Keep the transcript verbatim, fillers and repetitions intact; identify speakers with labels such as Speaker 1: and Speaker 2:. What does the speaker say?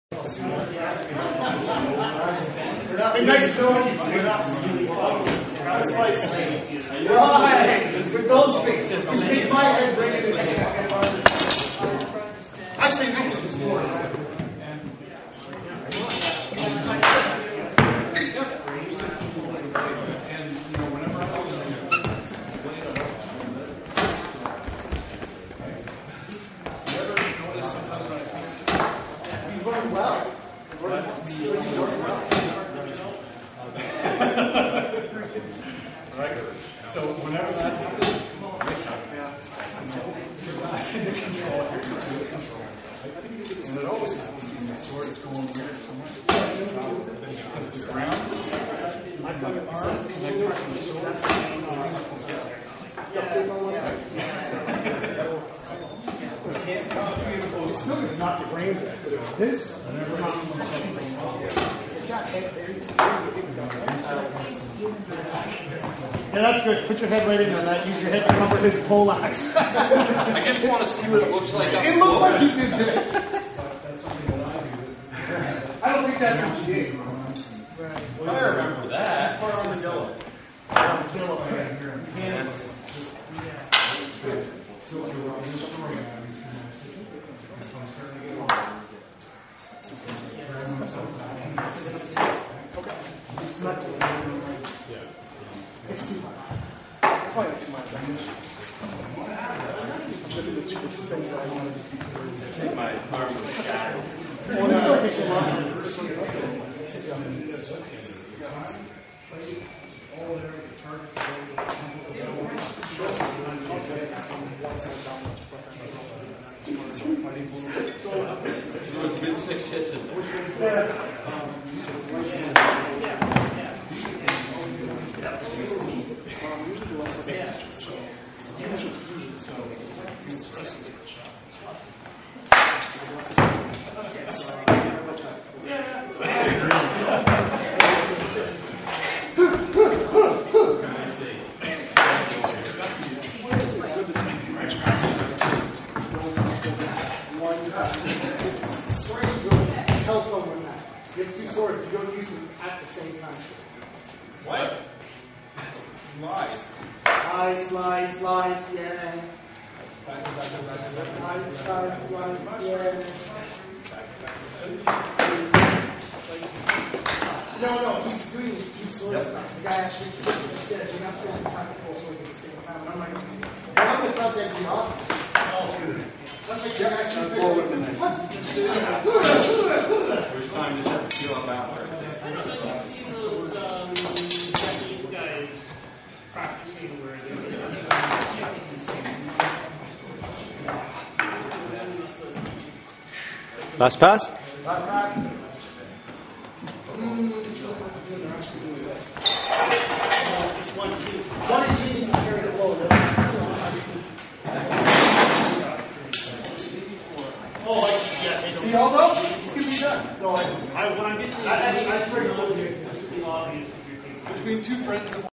Speaker 1: Hey, nice knowing you. It's like, right, with those things, just make my head bring it in. Actually, I think this is more. Well, so whenever that happens, and it always happens when the sword is going weird somewhere. Because the ground, I come at arm, and I turn the sword. It's still going to knock your brains out. This, yeah, that's good. Put your head right in on that. Use your head to cover his pole axe.
Speaker 2: I just want to see what it looks like up
Speaker 1: It looked like he did this. I don't think that's what you did.
Speaker 2: I remember that. My arm was shattered. There was been six hits in there.
Speaker 1: Tell someone that. You have two swords, you don't use them at the same time.
Speaker 2: What?
Speaker 1: Lies. Lies, lies, lies, yeah. Lies, lies, lies, yeah. No, no, he's doing two swords. The guy actually said you're not supposed to attack both swords at the same time. And I'm like, well, I would thought that'd be obvious. That's like you're actually
Speaker 2: There's time just to feel up after.
Speaker 3: Last pass?
Speaker 1: Last pass. One is using to carry the load. Oh, I see. Yeah. See, although it can be done. No, I, I when I'm getting that, that's pretty obvious. Between two friends.